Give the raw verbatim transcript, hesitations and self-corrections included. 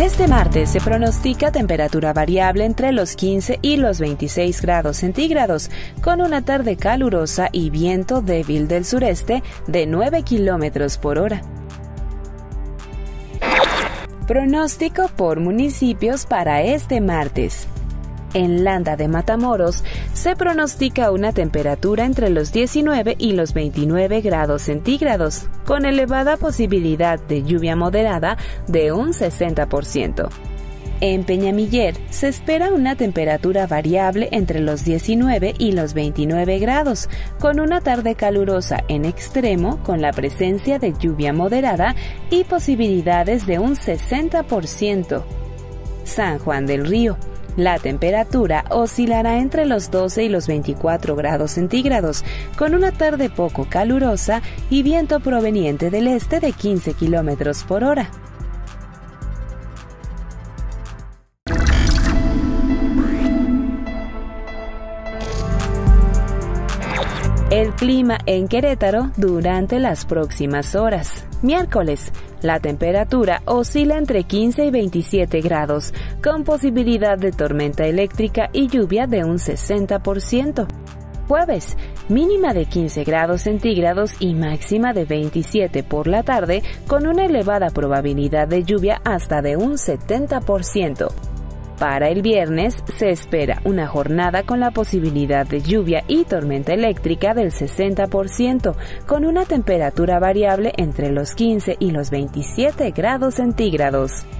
este martes se pronostica temperatura variable entre los quince y los veintiséis grados centígrados, con una tarde calurosa y viento débil del sureste de nueve kilómetros por hora. Pronóstico por municipios para este martes. En Landa de Matamoros se pronostica una temperatura entre los diecinueve y los veintinueve grados centígrados, con elevada posibilidad de lluvia moderada de un sesenta por ciento. En Peñamiller se espera una temperatura variable entre los diecinueve y los veintinueve grados, con una tarde calurosa en extremo con la presencia de lluvia moderada y posibilidades de un sesenta por ciento. San Juan del Río. La temperatura oscilará entre los doce y los veinticuatro grados centígrados, con una tarde poco calurosa y viento proveniente del este de quince kilómetros por hora. El clima en Querétaro durante las próximas horas. Miércoles, la temperatura oscila entre quince y veintisiete grados, con posibilidad de tormenta eléctrica y lluvia de un sesenta por ciento. Jueves, mínima de quince grados centígrados y máxima de veintisiete por la tarde, con una elevada probabilidad de lluvia hasta de un setenta por ciento. Para el viernes se espera una jornada con la posibilidad de lluvia y tormenta eléctrica del sesenta por ciento, con una temperatura variable entre los quince y los veintisiete grados centígrados.